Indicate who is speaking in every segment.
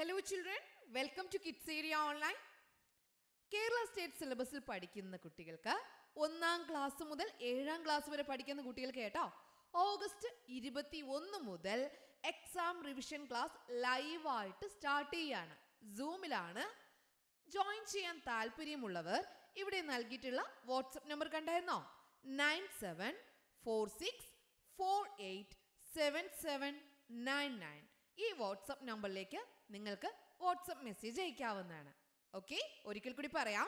Speaker 1: Hello children, welcome to Kids Area Online. Kerala state സിലബസിൽ പഠിക്കുന്ന കുട്ടികൾക്ക് 1ാം ക്ലാസ് മുതൽ 7ാം ക്ലാസ് വരെ പഠിക്കുന്ന കുട്ടികൾക്ക് കേട്ടോ ഓഗസ്റ്റ് 21 മുതൽ എക്സാം റിവിഷൻ ക്ലാസ് ലൈവായിട്ട് സ്റ്റാർട്ട് ചെയ്യാണ്. സൂമിലാണ്. ജോയിൻ ചെയ്യാൻ താല്പര്യമുള്ളവർ ഇവിടെ നൽകിയിട്ടുള്ള വാട്സപ്പ് നമ്പർ കണ്ടായിരുന്നോ? 9746487799. ഈ വാട്സപ്പ് നമ്പറിലേക്ക് നിങ്ങൾക്ക് വാട്സപ്പ് മെസ്സേജ് അയക്കാവുന്നതാണ്. ഓക്കെ, ഒരിക്കൽ കൂടി പറയാം.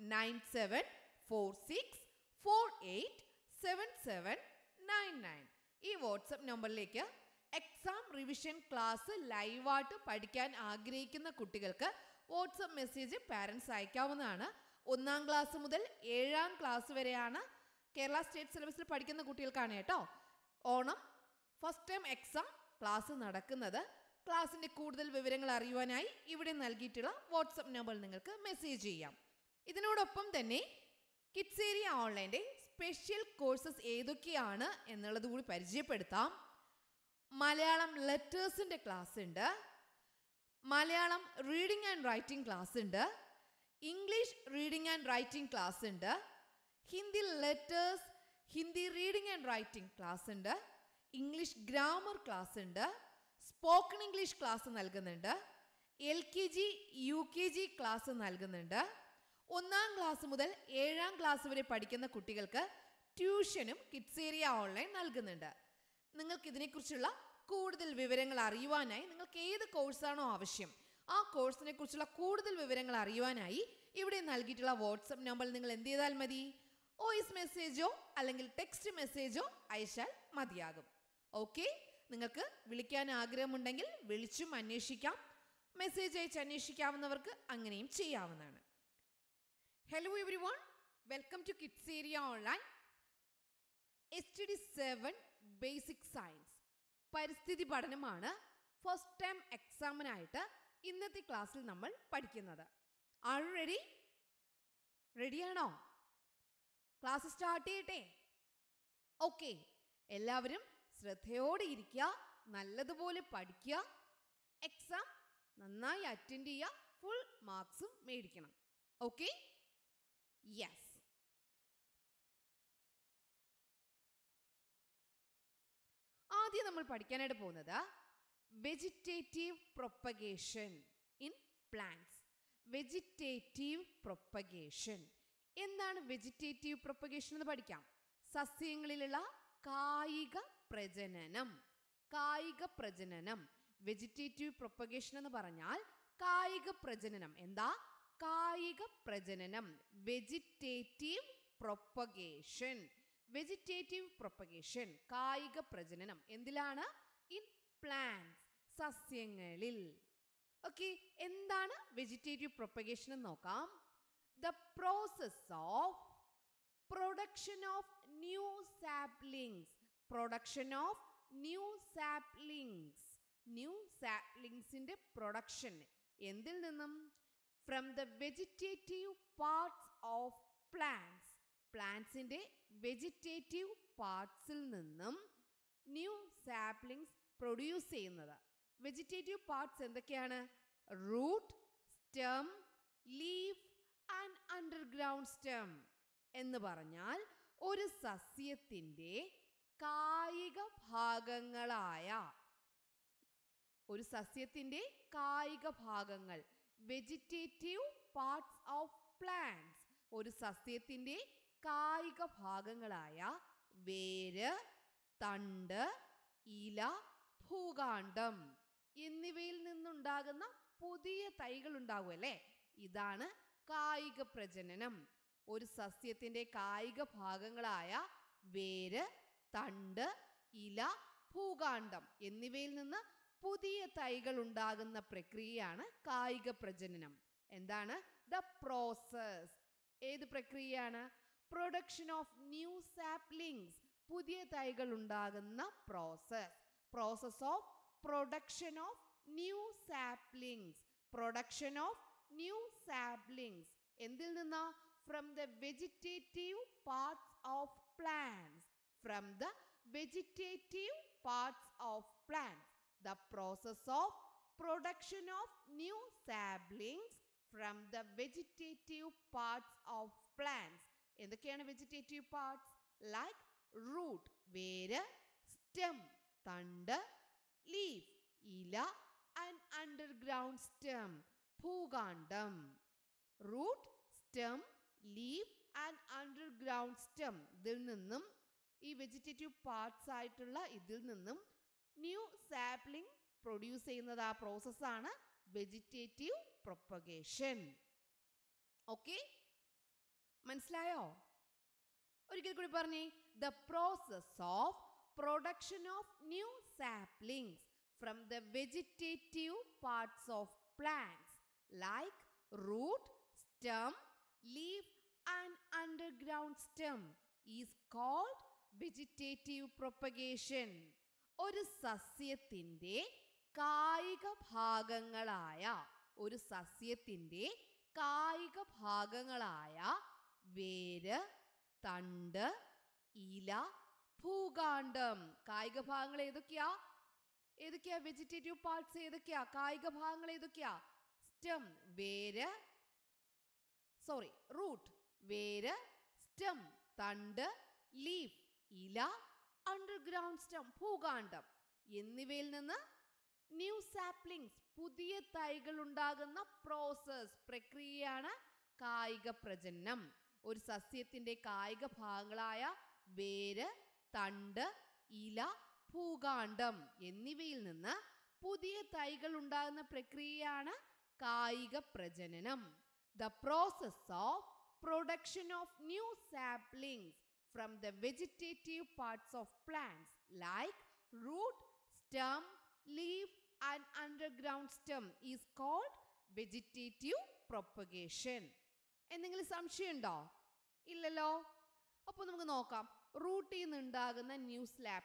Speaker 1: 9746487799. ഈ വാട്സപ്പ് നമ്പറിലേക്ക് എക്സാം റിവിഷൻ ക്ലാസ് ലൈവായിട്ട് പഠിക്കാൻ ആഗ്രഹിക്കുന്ന കുട്ടികൾക്ക് വാട്സപ്പ് മെസ്സേജ് പാരൻസ് അയക്കാവുന്നതാണ്. 1ാം ക്ലാസ് മുതൽ 7ാം ക്ലാസ് വരെയാണ് കേരള സ്റ്റേറ്റ് സിലബസിൽ പഠിക്കുന്ന കുട്ടികൾക്കാണ് കേട്ടോ Onam first time exam class നടക്കുന്നത്. ക്ലാസ്സിൻ്റെ കൂടുതൽ വിവരങ്ങൾ അറിയുവാനായി ഇവിടെ നൽകിയിട്ടുള്ള വാട്സപ്പ് നമ്പറിൽ നിങ്ങൾക്ക് മെസ്സേജ് ചെയ്യാം. ഇതിനോടൊപ്പം തന്നെ കിഡ്സ് ഏരിയ ഓൺലൈൻ്റെ സ്പെഷ്യൽ കോഴ്സസ് ഏതൊക്കെയാണ് എന്നുള്ളത് കൂടി പരിചയപ്പെടുത്താം. മലയാളം ലെറ്റേഴ്സിൻ്റെ ക്ലാസ് ഉണ്ട്, Malayalam reading and writing class ഉണ്ട്, English reading and writing class ഉണ്ട്, Hindi letters Hindi reading and writing class ഉണ്ട്, ഇംഗ്ലീഷ് ഗ്രാമർ ക്ലാസ് ഉണ്ട്, സ്പോക്കൺ ഇംഗ്ലീഷ് ക്ലാസ് നൽകുന്നുണ്ട്, LKG UKG ക്ലാസ് നൽകുന്നുണ്ട്. 1ാം ക്ലാസ് മുതൽ 7ാം ക്ലാസ് വരെ പഠിക്കുന്ന കുട്ടികൾക്ക് ട്യൂഷനും കിഡ്സ് ഏരിയ ഓൺലൈൻ നൽകുന്നുണ്ട്. നിങ്ങൾക്ക് ഇതിനെക്കുറിച്ചുള്ള കൂടുതൽ വിവരങ്ങൾ അറിയുവാനായി നിങ്ങൾക്ക് ഏത് കോഴ്സാണോ ആവശ്യം ആ കോഴ്സിനെ കുറിച്ചുള്ള കൂടുതൽ വിവരങ്ങൾ അറിയുവാനായി ഇവിടെ നൽകിയിട്ടുള്ള വാട്സപ്പ് നമ്പറിൽ നിങ്ങൾ എന്ത് ചെയ്താൽ മതി? വോയിസ് മെസ്സേജോ അല്ലെങ്കിൽ ടെക്സ്റ്റ് മെസ്സേജോ അയച്ചാൽ മതിയാകും. ഓക്കെ, നിങ്ങൾക്ക് വിളിക്കാൻ ആഗ്രഹമുണ്ടെങ്കിൽ വിളിച്ചും അന്വേഷിക്കാം. മെസ്സേജ് അയച്ച് അന്വേഷിക്കാവുന്നവർക്ക് അങ്ങനെയും ചെയ്യാവുന്നതാണ്. Hello everyone, welcome to kids area online. STD7 basic science പരിസ്ഥിതി പഠനമാണ് ഫസ്റ്റ് ടൈം എക്സാമിനായിട്ട് ഇന്നത്തെ ക്ലാസ്സിൽ നമ്മൾ പഠിക്കുന്നത്. Are you ready? റെഡിയാണോ? ക്ലാസ് സ്റ്റാർട്ട് ചെയ്യട്ടെ. ഓക്കെ, എല്ലാവരും ശ്രദ്ധയോടെ ഇരിക്കുക, നല്ലതുപോലെ പഠിക്കുക, എക്സാം നന്നായി അറ്റൻഡ് ചെയ്യുക, ഫുൾ മാർക്സും മേടിക്കണം. Okay, yes. ആദ്യം നമ്മൾ പഠിക്കാനായിട്ട് പോകുന്നത് vegetative propagation in plants. Vegetative propagation എന്താണ്? വെജിറ്റേറ്റീവ് പ്രൊപ്പഗേഷൻ എന്ന് പഠിക്കാം. സസ്യങ്ങളിലുള്ള കായിക പ്രജനനം. കായിക പ്രജനനം, വെജിറ്റേറ്റീവ് പ്രൊപ്പഗേഷൻ എന്ന് പറഞ്ഞാൽ കായിക പ്രജനനം. എന്താ? കായിക പ്രജനനം, വെജിറ്റേറ്റീവ് പ്രൊപ്പഗേഷൻ. വെജിറ്റേറ്റീവ് പ്രൊപ്പഗേഷൻ, കായിക പ്രജനനം എന്തിലാണ്? ഇൻ പ്ലാന്റ്സ്, സസ്യങ്ങളിൽ. ഓക്കെ, എന്താണ് വെജിറ്റേറ്റീവ് പ്രൊപ്പഗേഷൻ എന്ന് നോക്കാം. The process of production of new saplings. Production of new saplings. New സാപ്ലിങ്സിന്റെ പ്രൊഡക്ഷൻ എന്തിൽ നിന്നും? From the vegetative parts of plants. പ്ലാന്റ്സിന്റെ വെജിറ്റേറ്റീവ് പാർട്സിൽ നിന്നും ന്യൂ സാപ്ലിങ്സ് പ്രൊഡ്യൂസ് ചെയ്യുന്നത്. വെജിറ്റേറ്റീവ് പാർട്സ് എന്തൊക്കെയാണ്? Root, stem, leaf and underground stem. എന്ന് പറഞ്ഞാൽ ഒരു സസ്യത്തിൻ്റെ കായിക ഭാഗങ്ങളായ കായിക ഭാഗങ്ങൾ, വെജിറ്റേറ്റീവ് പാർട്സ് ഓഫ് പ്ലാന്റ്സ്. ഒരു സസ്യത്തിൻ്റെ കായിക ഭാഗങ്ങളായ വേര്, തണ്ട്, ഇല, ഭൂകാണ്ഡം എന്നിവയിൽ നിന്നുണ്ടാകുന്ന പുതിയ തൈകൾ ഉണ്ടാകും അല്ലേ? ഇതാണ് കായിക പ്രജനനം. ഒരു സസ്യത്തിൻ്റെ കായിക ഭാഗങ്ങളായ വേര്, തണ്ട്, ഇല, ഭൂകാണ്ഡം എന്നിവയിൽ നിന്ന് പുതിയ തൈകൾ ഉണ്ടാകുന്ന പ്രക്രിയയാണ് കായിക പ്രജനനം. എന്താണ്? The process. ഏത് പ്രക്രിയയാണ്? Production of new saplings. പുതിയ തൈകൾ ഉണ്ടാകുന്ന process. Process of production of new saplings. Production of new saplings എന്തിൽ നിന്നാ? From the vegetative parts of plants. From the vegetative parts of plants. The process of production of new saplings from the vegetative parts of plants. എന്തൊക്കെയാണ് vegetative parts? Like root, വേര്, stem, തണ്ട്, leaf, ഇല, and underground stem, ഭൂകാണ്ഡം. Root, stem, leaf and underground stem. ഇതിൽ നിന്നും ഈ vegetative parts ആയിട്ടുള്ള ഇതിൽ നിന്നും ന്യൂ സാപ്ലിംഗ് പ്രൊഡ്യൂസ് ചെയ്യുന്നത് ആ പ്രോസസ്സാണ് വെജിറ്റേറ്റീവ് പ്രൊപ്പഗേഷൻ. ഓക്കെ, മനസ്സിലായോ? ഒരിക്കൽ കൂടി പറഞ്ഞേ. The process of production of new saplings from the vegetative parts of plants like root, stem, leaf and underground stem is called vegetative propagation. ഒരു സസ്യത്തിൻ്റെ കായിക ഭാഗങ്ങളായ വേര്, തണ്ട്, ഇല, ഭൂകാണ്ഡം. കായിക ഭാഗങ്ങൾ ഏതൊക്കെയാ? വെജിറ്റേറ്റീവ് പാർട്സ് ഏതൊക്കെയാ? കായിക ഭാഗങ്ങൾ ഏതൊക്കെയാ? സ്റ്റെം, റൂട്ട്, വേര്, സ്റ്റെം, തണ്ട്, ലീഫ്, ഇല, അണ്ടർഗ്രൗണ്ട് സ്റ്റെം, ഭൂകാണ്ഡം എന്നിവയിൽ നിന്ന് ന്യൂ സാപ്ലിങ്സ്, പുതിയ തൈകൾ ഉണ്ടാകുന്ന പ്രക്രിയയാണ് കായിക പ്രജനനം. ഒരു സസ്യത്തിന്റെ കായിക ഭാഗങ്ങളായ വേര്, തണ്ട്, ഇല, ഭൂകാണ്ഡം എന്നിവയിൽ നിന്ന് പുതിയ തൈകൾ ഉണ്ടാകുന്ന പ്രക്രിയയാണ് കായിക പ്രജനനം. The process of production of new saplings from the vegetative parts of plants like root, stem, leaf and underground stem is called vegetative propagation. എന്തെങ്കിലും സംശയമുണ്ടോ? ഇല്ലല്ലോ. അപ്പോൾ നമുക്ക് നോക്കാം. റൂട്ടിൽ നിന്ന് ഉണ്ടാകുന്ന ന്യൂ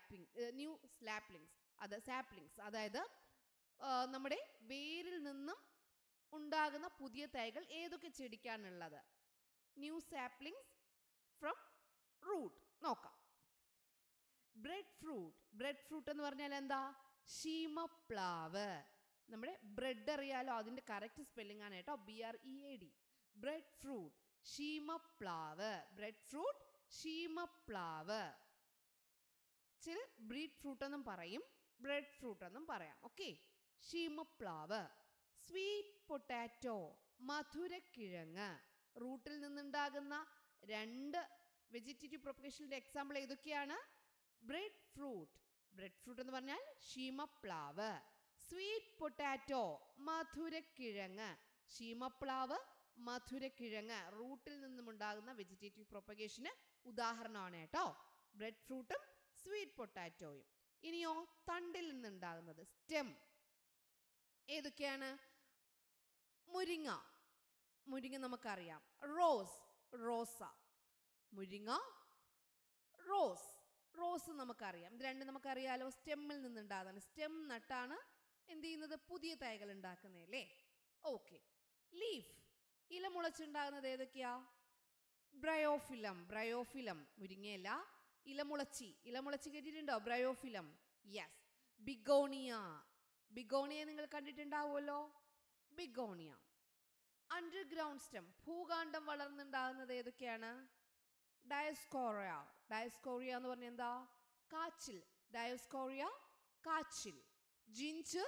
Speaker 1: സാപ്ലിങ്സ്, അതായത് നമ്മുടെ വേരിൽ നിന്നും ഉണ്ടാകുന്ന പുതിയ തൈകൾ ഏതൊക്കെ ചെടിക്കാണുള്ളത്? ന്യൂ സാപ്ലിങ്സ് ഫ്രം റൂട്ട് നോക്കാം. ബ്രെഡ് ഫ്രൂട്ട് എന്ന് പറഞ്ഞാൽ എന്താ? ശീമപ്ലാവ്. നമ്മുടെ ബ്രെഡ് അറിയാലോ, അതിന്റെ കറക്റ്റ് സ്പെല്ലിംഗ് ആണ് കേട്ടോ, BREAD. Bread fruit, ശീമപ്ലാവ്. ചില ബ്രീഡ് ഫ്രൂട്ട് എന്നും പറയും, ബ്രെഡ് ഫ്രൂട്ട് എന്നും പറയാം. ഓക്കെ, ശീമപ്ലാവ്. സ്വീറ്റ് പൊട്ടാറ്റോ, മധുരക്കിഴങ്ങ്. റൂട്ടിൽ നിന്നുണ്ടാകുന്ന രണ്ട് വെജിറ്റേറ്റീവ് പ്രൊപ്പഗേഷന്റെ എക്സാമ്പിൾ ഏതൊക്കെയാണ്? ബ്രെഡ് ഫ്രൂട്ട് എന്ന് പറഞ്ഞാൽ ശീമപ്ലാവ്. സ്വീറ്റ് പൊട്ടാറ്റോ, മധുരക്കിഴങ്ങ്. ശീമപ്ലാവ്, മധുരക്കിഴങ്ങ് റൂട്ടിൽ നിന്നും ഉണ്ടാകുന്ന വെജിറ്റേറ്റീവ് പ്രൊപ്പഗേഷന് ഉദാഹരണമാണ് കേട്ടോ, ബ്രെഡ് ഫ്രൂട്ടും സ്വീറ്റ് പൊട്ടാറ്റോയും. ഇനിയോ തണ്ടിൽ നിന്നുണ്ടാകുന്നത് സ്റ്റെം. ഏതൊക്കെയാണ്? മുരിങ്ങ നമുക്കറിയാം. റോസ് നമുക്കറിയാം. ഇത് രണ്ടും നമുക്കറിയാലോ, സ്റ്റെമ്മിൽ നിന്നുണ്ടാകുന്നതാണ്. സ്റ്റെം നട്ടാണ് എന്ത് ചെയ്യുന്നത്? പുതിയ തൈകൾ ഉണ്ടാക്കുന്നതല്ലേ. ഓക്കെ. ലീഫ്, ഇല മുളച്ചുണ്ടാകുന്നത് ഏതൊക്കെയാ? ബ്രയോഫിലം. മുരിങ്ങയില, ഇലമുളച്ചി കേട്ടിട്ടുണ്ടോ? ബ്രയോഫിലം. യെസ്. ബിഗോണിയ നിങ്ങൾ കണ്ടിട്ടുണ്ടാവുമല്ലോ. ബിഗോണിയ. അണ്ടർഗ്രൗണ്ട് സ്റ്റെം, ഭൂകാണ്ഡം വളർന്നുണ്ടാകുന്നത് ഏതൊക്കെയാണ്? ഡയസ്കോറിയ എന്ന് പറഞ്ഞാൽ എന്താ? കാച്ചിൽ. ഡയസ്കോറിയ, കാച്ചിൽ. ജിഞ്ചർ,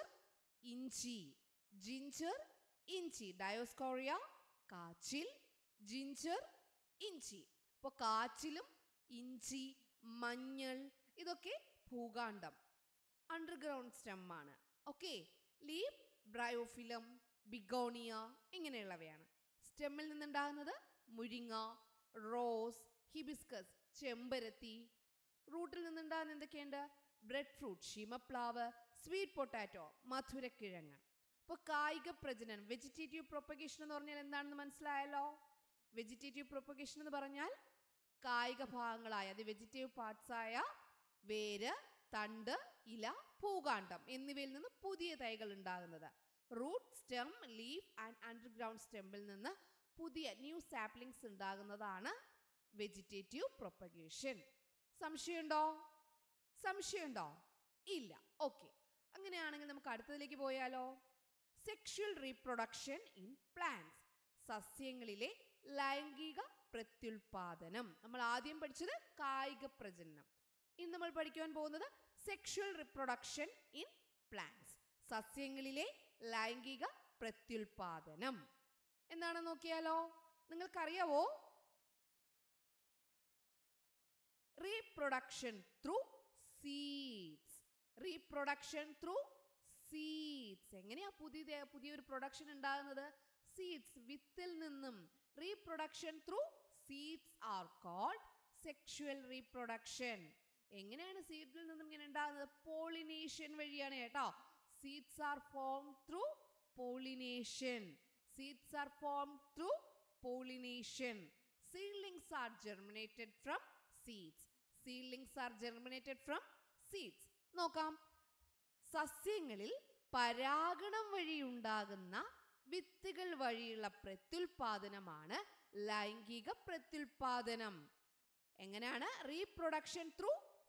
Speaker 1: ഇഞ്ചി. ഡയസ്കോറിയ, കാച്ചിൽ, ജിഞ്ചർ, ഇഞ്ചി. അപ്പോൾ കാച്ചിലും ഇഞ്ചി, മഞ്ഞൾ ഇതൊക്കെ ഭൂകാണ്ഡം, അണ്ടർഗ്രൗണ്ട് സ്റ്റെം ആണ്. ഓക്കെ. ലീഫ്, ബ്രയോഫിലം, ബിഗോണിയ ഇങ്ങനെയുള്ളവയാണ്. സ്റ്റെമ്മിൽ നിന്നുണ്ടാകുന്നത് മുരിങ്ങ, റോസ്, ഹിബിസ്കസ്, ചെമ്പരത്തി. റൂട്ടിൽ നിന്നുണ്ടാകുന്ന എന്തൊക്കെയുണ്ട്? ബ്രെഡ് ഫ്രൂട്ട്, ശീമപ്ലാവ്, സ്വീറ്റ് പൊട്ടാറ്റോ, മധുരക്കിഴങ്ങ്. അപ്പോൾ കായിക പ്രജനനം, വെജിറ്റേറ്റീവ് പ്രൊപ്പഗേഷൻ എന്ന് പറഞ്ഞാൽ എന്താണെന്ന് മനസ്സിലായല്ലോ. വെജിറ്റേറ്റീവ് പ്രൊപ്പഗേഷൻ എന്ന് പറഞ്ഞാൽ കായിക ഭാഗങ്ങളായ വെജിറ്റേറ്റീവ് പാർട്സ് ആയ വേര്, തണ്ട്, ഇല, ഭൂകാണ്ഡം എന്നിവയിൽ നിന്ന് പുതിയ തൈകൾ ഉണ്ടാകുന്നത്. Root, stem, leaf and underground സ്റ്റെമ്മിൽ നിന്ന് പുതിയ ന്യൂ സാപ്ലിങ്സ് ഉണ്ടാകുന്നതാണ് വെജിറ്റേറ്റീവ് പ്രൊപ്പഗേഷൻ. സംശയമുണ്ടോ? ഇല്ല. ഓക്കെ. അങ്ങനെയാണെങ്കിൽ നമുക്ക് അടുത്തതിലേക്ക് പോയാലോ. Sexual reproduction in plants. സസ്യങ്ങളിലെ ലൈംഗിക പ്രത്യുൽപാദനം. നമ്മൾ ആദ്യം പഠിച്ചത് കായിക പ്രജനനം. ഇന്ന് നമ്മൾ പഠിക്കുവാൻ പോകുന്നത് സെക്ഷൽ റീപ്രൊഡക്ഷൻ ഇൻ പ്ലാന്റ്സ്. സസ്യങ്ങളിലെ ലൈംഗിക പ്രത്യുൽപാദനം എന്താണെന്ന് നോക്കിയാലോ. നിങ്ങൾക്കറിയാവോ, reproduction through seeds. Reproduction through seeds. എങ്ങനെയാ പുതിയൊരു പ്രൊഡക്ഷൻ ഉണ്ടാകുന്നത്? സീഡ്സ്, വിത്തിൽ നിന്നും. Reproduction through seeds are called sexual reproduction. എങ്ങനെയാണ് സീഡിൽ നിന്നും ഇങ്ങനെ ഉണ്ടാകുന്നത്? പോളിനേഷൻ വഴിയാണ് കേട്ടോ. Seeds are form through pollination. Seeds are form through pollination. Seedlings are germinated from seeds. Seedlings are germinated from seeds. നോക്കാം, സസ്യങ്ങളിൽ പരാഗണം വഴി ഉണ്ടാകുന്ന വിത്തുകൾ വഴിയുള്ള പ്രത്യുൽപാദനമാണ് ലൈംഗിക പ്രത്യുൽപാദനം. എങ്ങനെയാണ്? Reproduction through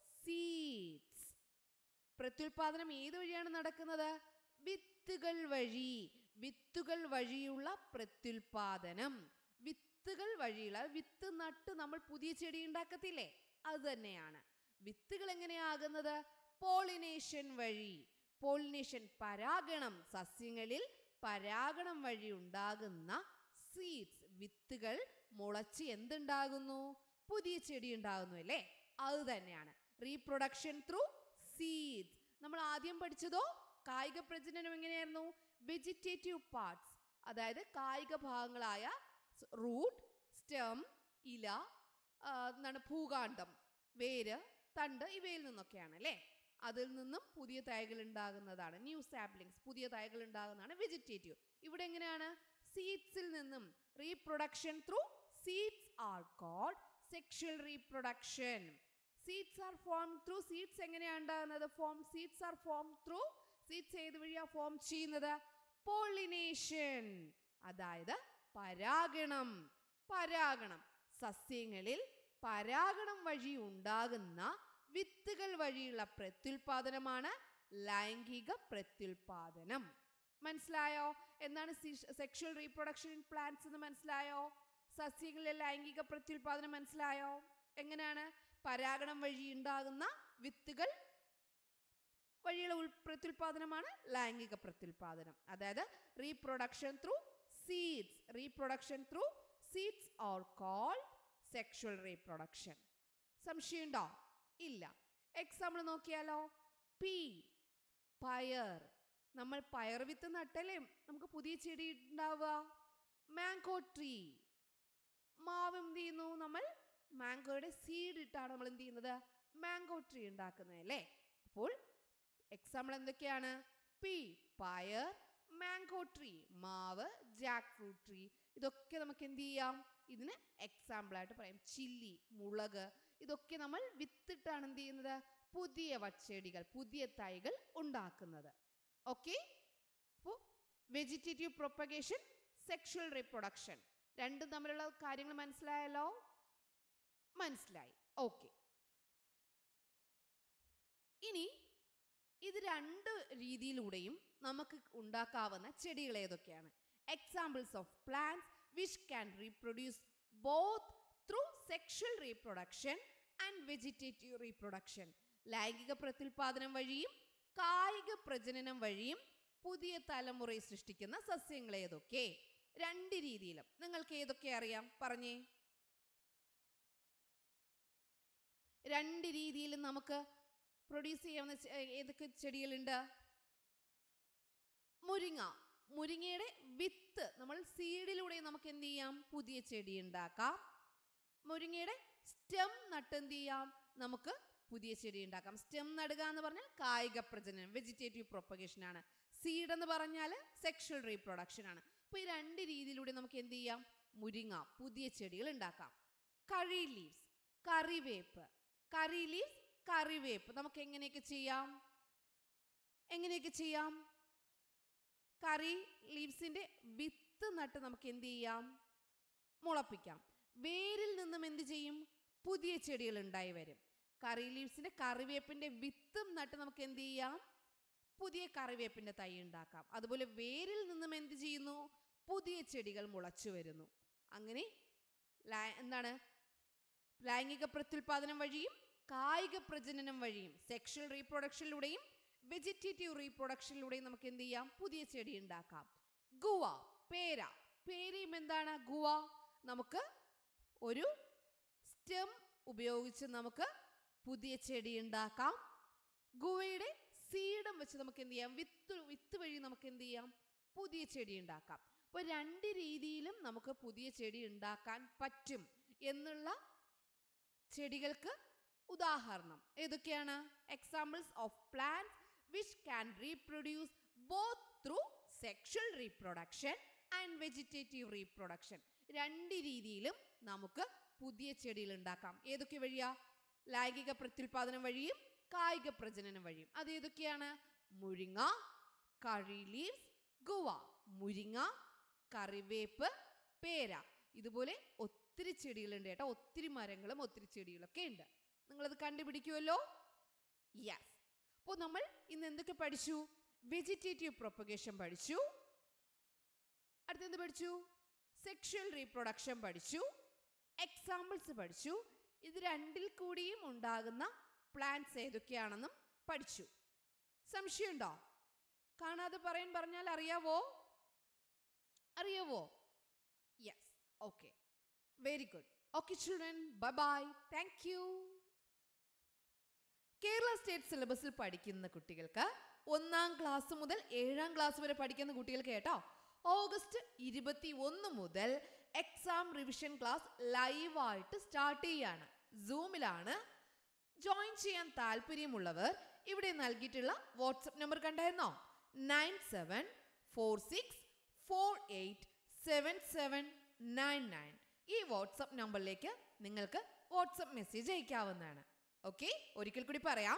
Speaker 1: seeds. പ്രത്യുൽപാദനം ഏത് വഴിയാണ് നടക്കുന്നത്? വിത്തുകൾ വഴി. വിത്തുകൾ വഴിയുള്ള പ്രത്യുൽപാദനം. വിത്തുകൾ വഴിയുള്ള, വിത്ത് നട്ട് നമ്മൾ പുതിയ ചെടി ഉണ്ടാക്കത്തില്ലേ, അത് തന്നെയാണ്. വിത്തുകൾ എങ്ങനെയാകുന്നത്? പോളിനേഷൻ വഴി. പോളിനേഷൻ, പരാഗണം. സസ്യങ്ങളിൽ പരാഗണം വഴി ഉണ്ടാകുന്ന സീഡ്സ്, വിത്തുകൾ മുളച്ച് എന്തുണ്ടാകുന്നു? പുതിയ ചെടി ഉണ്ടാകുന്നു അല്ലേ, അത് തന്നെയാണ് റീപ്രൊഡക്ഷൻ ത്രൂ സീഡ്സ്. നമ്മൾ ആദ്യം പഠിച്ചതോ കായിക പ്രജനനം എങ്ങനെയായിരുന്നു? വെജിറ്റേറ്റീവ് പാർട്സ്, അതായത് കായിക ഭാഗങ്ങളായ റൂട്ട്, സ്റ്റെം, ഇല, ഭൂകാണ്ഡം, വേര്, തണ്ട്, ഇവയിൽ നിന്നൊക്കെയാണ് അല്ലേ. അതിൽ നിന്നും പുതിയ തൈകൾ ഉണ്ടാകുന്നതാണ് ന്യൂ സാപ്ലിങ്സ്. പുതിയ തൈകൾ ഉണ്ടാകുന്നതാണ് വെജിറ്റേറ്റീവ്. ഇവിടെ എങ്ങനെയാണ്? സീഡ്സിൽ നിന്നും. Reproduction through seeds are called sexual reproduction. Seeds are form through. Seeds എങ്ങനെയാണ് ഉണ്ടാകുന്നത്? Seeds are form through. Seeds ഏത് വഴിയാ ഫോം ചെയ്യുന്നത്? പോളിനേഷൻ, അതായത് പരാഗണം. പരാഗണം, സസ്യങ്ങളിൽ പരാഗണം വഴി ഉണ്ടാകുന്ന വിത്തുകൾ വഴിയുള്ള പ്രത്യുൽപാദനമാണ് ലൈംഗിക പ്രത്യുൽപാദനം. മനസ്സിലായോ? എന്താണ് സെക്ഷൽ റീപ്രൊഡക്ഷൻ ഇൻ പ്ലാന്റ്സ് എന്ന് മനസ്സിലായോ? സസ്യങ്ങളിലെ ലൈംഗിക പ്രത്യുൽപാദനം മനസ്സിലായോ? എങ്ങനെയാണ്? പരാഗണം വഴി ഉണ്ടാകുന്ന വിത്തുകൾ വഴിയുള്ള പ്രത്യുൽപാദനമാണ് ലൈംഗിക പ്രത്യുൽപാദനം, അതായത് reproduction through seeds. Reproduction through seeds are called sexual reproduction. സംശയമുണ്ടോ? ഇല്ല. എക്സാമ്പിൾ നോക്കിയാലോ. പീ, പയർ. നമ്മൾ പയർ വിത്ത് നട്ടല്ലേ നമുക്ക് പുതിയ ചെടി ഉണ്ടാവുക. മാംഗോ ട്രീ, മാവ് എന്ത് ചെയ്യുന്നു? നമ്മൾ മാംഗോയുടെ സീഡ് ഇട്ടാണ് നമ്മൾ എന്ത് ചെയ്യുന്നത്? മാംഗോ ട്രീ ഉണ്ടാക്കുന്നത് അല്ലേ. അപ്പോൾ എക്സാമ്പിൾ എന്തൊക്കെയാണ്? പീ, പയർ, മാംഗോ ട്രീ, മാവ്, ജാക്ക് ഫ്രൂട്ട് ട്രീ. ഇതൊക്കെ നമുക്ക് എന്ത് ചെയ്യാം? ഇതിന് എക്സാമ്പിൾ ആയിട്ട് പറയാം. ചില്ലി, മുളക്, ഇതൊക്കെ നമ്മൾ വിത്തിട്ടാണ് എന്ത് ചെയ്യുന്നത്? പുതിയ വച്ചെടികൾ, പുതിയ തൈകൾ ഉണ്ടാക്കുന്നത്. ഓക്കെ. അപ്പോൾ വെജിറ്റേറ്റീവ് പ്രൊപ്പഗേഷൻ, സെക്ഷൽ റീപ്രൊഡക്ഷൻ, രണ്ടും തമ്മിലുള്ള കാര്യങ്ങൾ മനസ്സിലായല്ലോ? മനസ്സിലായി. ഓക്കെ. ഇനി ഇത് രണ്ട് രീതിയിലൂടെയും നമുക്ക് ഉണ്ടാക്കാവുന്ന ചെടികൾ ഏതൊക്കെയാണ്? Examples of plants which can reproduce both through sexual reproduction and vegetative reproduction. ലൈംഗിക പ്രത്യുൽപാദനം വഴിയും കായിക പ്രജനനം വഴിയും പുതിയ തലമുറയെ സൃഷ്ടിക്കുന്ന സസ്യങ്ങൾ ഏതൊക്കെ? രണ്ട് രീതിയിലും. നിങ്ങൾക്ക് ഏതൊക്കെ അറിയാം? പറഞ്ഞേ. രണ്ട് രീതിയിലും നമുക്ക് പ്രൊഡ്യൂസ് ചെയ്യാവുന്ന ഏതൊക്കെ ചെടികളുണ്ട്? മുരിങ്ങ. മുരിങ്ങയുടെ വിത്ത് നമ്മൾ സീഡിലൂടെ നമുക്ക് എന്ത് ചെയ്യാം? പുതിയ ചെടി ഉണ്ടാക്കാം. മുരിങ്ങയുടെ സ്റ്റെം നട്ട് എന്ത് ചെയ്യാം? നമുക്ക് പുതിയ ചെടി ഉണ്ടാക്കാം. സ്റ്റെം നടുക എന്ന് പറഞ്ഞാൽ കായിക പ്രജനനം, വെജിറ്റേറ്റീവ് പ്രൊപ്പഗേഷൻ ആണ്. സീഡ് എന്ന് പറഞ്ഞാൽ സെക്ഷൽ റീപ്രൊഡക്ഷൻ ആണ്. അപ്പോൾ ഈ രണ്ട് രീതിയിലൂടെ നമുക്ക് എന്ത് ചെയ്യാം? മുരിങ്ങ, പുതിയ ചെടികൾ ഉണ്ടാക്കാം. കറി ലീവ്സ്, കറിവേപ്പ്. കറി ലീവ്സ്, കറിവേപ്പ് നമുക്ക് എങ്ങനെയൊക്കെ ചെയ്യാം? എങ്ങനെയൊക്കെ ചെയ്യാം? കറി ലീവ്സിന്റെ വിത്ത് നട്ട് നമുക്ക് എന്ത് ചെയ്യാം? മുളപ്പിക്കാം. വേരിൽ നിന്നും എന്ത് ചെയ്യും? പുതിയ ചെടികൾ ഉണ്ടായി വരും. കറി ലീവ്സിന്റെ, കറിവേപ്പിന്റെ വിത്തും നട്ട് നമുക്ക് എന്ത് ചെയ്യാം? പുതിയ കറിവേപ്പിൻ്റെ തൈ ഉണ്ടാക്കാം. അതുപോലെ വേരിൽ നിന്നും എന്ത് ചെയ്യുന്നു? പുതിയ ചെടികൾ മുളച്ചു വരുന്നു. അങ്ങനെ എന്താണ് ലൈംഗിക പ്രത്യുൽപാദനം വഴിയും കായിക പ്രജനനം വഴിയും സെക്ഷൽ റീപ്രൊഡക്ഷനിലൂടെയും വെജിറ്റേറ്റീവ് റീപ്രൊഡക്ഷനിലൂടെയും നമുക്ക് എന്ത് ചെയ്യാം? പുതിയ ചെടി ഉണ്ടാക്കാം. ഗുവ, പേര. പേരയും എന്താണ്? ഗുവ. നമുക്ക് ഒരു സ്റ്റെം ഉപയോഗിച്ച് നമുക്ക് പുതിയ ചെടി ഉണ്ടാക്കാം. ഗുവയുടെ സീഡും വെച്ച് നമുക്ക് എന്ത് ചെയ്യാം? വിത്ത് വഴി നമുക്ക് എന്ത് ചെയ്യാം? പുതിയ ചെടി ഉണ്ടാക്കാം. അപ്പോൾ 2 രീതിയിലും നമുക്ക് പുതിയ ചെടി ഉണ്ടാക്കാൻ പറ്റും എന്നുള്ള ചെടികൾക്ക് ഉദാഹരണം ഏതൊക്കെയാണ്? Examples of plants which can reproduce both through sexual reproduction and vegetative reproduction. 2 രീതിയിലും നമുക്ക് പുതിയ ചെടികൾ ഉണ്ടാക്കാം. ഏതൊക്കെ വഴിയാ? ലൈംഗിക പ്രത്യുൽപാദനം വഴിയും കായിക പ്രജനനം വഴിയും. അത് ഏതൊക്കെയാണ്? മുരിങ്ങ, കറി ലീവ്സ്, ഗുവ. മുരിങ്ങ, കറിവേപ്പ്, പേര. ഇതുപോലെ ഒത്തിരി ചെടികളുണ്ട് കേട്ടോ. ഒത്തിരി മരങ്ങളും ഒത്തിരി ചെടികളൊക്കെ ഉണ്ട്. നിങ്ങളത് കണ്ടുപിടിക്കുമല്ലോ. യെസ്. അപ്പോൾ നമ്മൾ ഇന്ന് എന്തൊക്കെ പഠിച്ചു? വെജിറ്റേറ്റീവ് പ്രൊപ്പഗേഷൻ പഠിച്ചു. അടുത്തെന്ത് പഠിച്ചു? സെക്ഷൽ റീപ്രൊഡക്ഷൻ പഠിച്ചു. എക്സാമ്പിൾസ് പഠിച്ചു. ഇത് 2ൽ കൂടിയും ഉണ്ടാകുന്ന പ്ലാന്റ്സ് ഏതൊക്കെയാണെന്നും പഠിച്ചു. സംശയമുണ്ടോ? കാണാതെ പറഞ്ഞാൽ അറിയാവോ? Yes. Okay, very good. Okay children, bye bye. Thank you. Kerala state സിലബസിൽ പഠിക്കുന്ന കുട്ടികൾക്ക് 1ാം ക്ലാസ് മുതൽ 7ാം ക്ലാസ് വരെ പഠിക്കുന്ന കുട്ടികൾക്ക് കേട്ടോ, ഓഗസ്റ്റ് 21 മുതൽ എക്സാം റിവിഷൻ ക്ലാസ് ലൈവായിട്ട് സ്റ്റാർട്ട് ചെയ്യാണ്. സൂമിലാണ്. ജോയിൻ ചെയ്യാൻ താല്പര്യമുള്ളവർ ഇവിടെ നൽകിയിട്ടുള്ള വാട്സപ്പ് നമ്പർ കണ്ടായിരുന്നോ? 9746487799. ഈ വാട്സപ്പ് നമ്പറിലേക്ക് നിങ്ങൾക്ക് വാട്സപ്പ് മെസ്സേജ് അയക്കാവുന്നതാണ്. ഓക്കെ, ഒരിക്കൽ കൂടി പറയാം.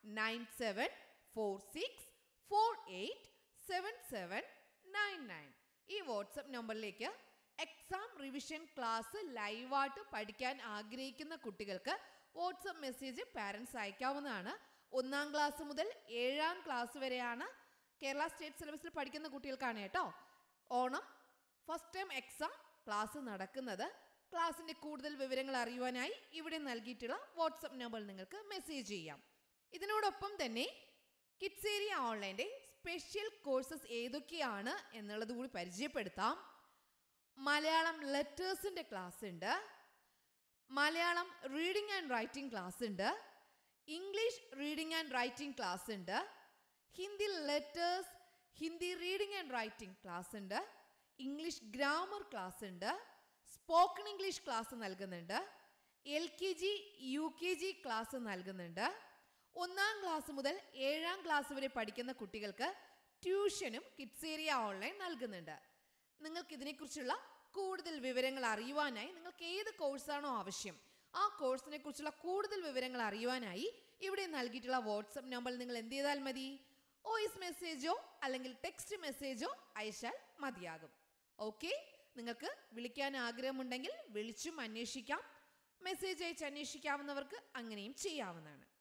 Speaker 1: 9746487799. ഈ വാട്സപ്പ് നമ്പറിലേക്ക് എക്സാം റിവിഷൻ ക്ലാസ് ലൈവായിട്ട് പഠിക്കാൻ ആഗ്രഹിക്കുന്ന കുട്ടികൾക്ക് വാട്സപ്പ് മെസ്സേജ് പാരൻസ് അയക്കാവുന്നതാണ്. 1ാം ക്ലാസ് മുതൽ 7ാം ക്ലാസ് വരെയാണ് കേരള സ്റ്റേറ്റ് സിലബസിൽ പഠിക്കുന്ന കുട്ടികൾക്കാണ് കേട്ടോ Onam first time exam class നടക്കുന്നത്. ക്ലാസ്സിൻ്റെ കൂടുതൽ വിവരങ്ങൾ അറിയുവാനായി ഇവിടെ നൽകിയിട്ടുള്ള വാട്സപ്പ് നമ്പറിൽ നിങ്ങൾക്ക് മെസ്സേജ് ചെയ്യാം. ഇതിനോടൊപ്പം തന്നെ കിഡ്സ് ഏരിയ ഓൺലൈൻ്റെ സ്പെഷ്യൽ കോഴ്സസ് ഏതൊക്കെയാണ് എന്നുള്ളത് കൂടി പരിചയപ്പെടുത്താം. മലയാളം ലെറ്റേഴ്സിൻ്റെ ക്ലാസ് ഉണ്ട്, Malayalam reading and writing class ഉണ്ട്, English reading and writing class ഉണ്ട്, Hindi letters, Hindi reading and writing class ഉണ്ട്, ഇംഗ്ലീഷ് ഗ്രാമർ ക്ലാസ് ഉണ്ട്, സ്പോക്കൺ ഇംഗ്ലീഷ് ക്ലാസ് നൽകുന്നുണ്ട്, LKG UKG ക്ലാസ് നൽകുന്നുണ്ട്. 1ാം ക്ലാസ് മുതൽ 7ാം ക്ലാസ് വരെ പഠിക്കുന്ന കുട്ടികൾക്ക് ട്യൂഷനും കിഡ്സ് ഏരിയ ഓൺലൈൻ നൽകുന്നുണ്ട്. നിങ്ങൾക്ക് ഇതിനെക്കുറിച്ചുള്ള കൂടുതൽ വിവരങ്ങൾ അറിയുവാനായി നിങ്ങൾക്ക് ഏത് കോഴ്സാണോ ആവശ്യം ആ കോഴ്സിനെ കുറിച്ചുള്ള കൂടുതൽ വിവരങ്ങൾ അറിയുവാനായി ഇവിടെ നൽകിയിട്ടുള്ള വാട്സപ്പ് നമ്പറിൽ നിങ്ങൾ എന്ത് ചെയ്താൽ മതി? വോയിസ് മെസ്സേജോ അല്ലെങ്കിൽ ടെക്സ്റ്റ് മെസ്സേജോ അയച്ചാൽ മതിയാകും. ഓക്കെ, നിങ്ങൾക്ക് വിളിക്കാൻ ആഗ്രഹമുണ്ടെങ്കിൽ വിളിച്ചും അന്വേഷിക്കാം. മെസ്സേജ് അയച്ച് അന്വേഷിക്കാവുന്നവർക്ക് അങ്ങനെയും ചെയ്യാവുന്നതാണ്.